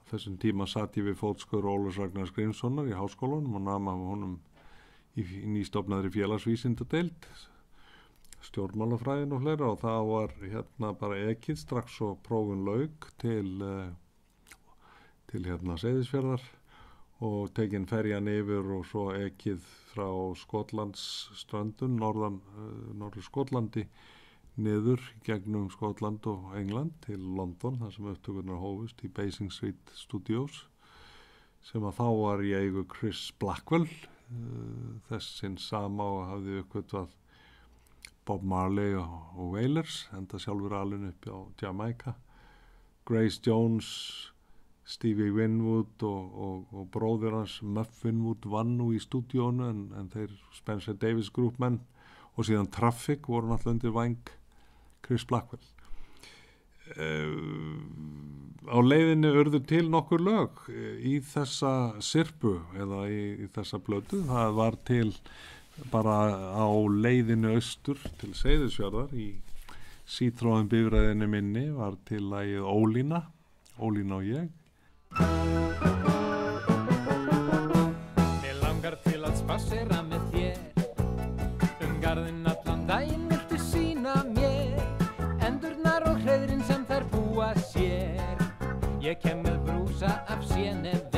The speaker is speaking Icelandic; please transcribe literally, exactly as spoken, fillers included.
þessum tíma satt ég við fótskör Ólafs Ragnars Grímssonar í Háskólanum og nam af honum í, í nýstofnaðri félagsvísindadeild, stjórnmálafræðin og fleira, og það var hérna bara ekið strax og prófun lauk til, til hérna Seyðisfjarðar og tekin ferjan yfir og svo ekið frá Skotlands ströndum, norðan, norður Skotlandi, niður gegnum Skotland og England til London, þar sem upptökurnar hófust í Basing Street Studios, sem að þá var í eigu Chris Blackwell, þessin sama og hafði uppgötvað Bob Marley og, og Wailers, enda sjálfur alin upp á Jamaica. Grace Jones, Stevie Winwood og, og, og bróðir hans Muff Winwood vann nú í stúdíónu, en, en þeir Spencer Davis Group menn og síðan Traffic voru náttúrulega undir væng Chris Blackwell. Uh, á leiðinni urðu til nokkur lög í þessa sirpu eða í, í þessa plötu. Það var til bara á leiðinni austur til Seyðisfjarðar í Citroen bifreiðinni minni var til lagið Ólína, Ólína og ég. Mér langar til að spasera með þér um garðinn allan daginn, viltu sýna mér endurnar og hreiðrin sem þær búa sér. Ég kem með brúsa af sénef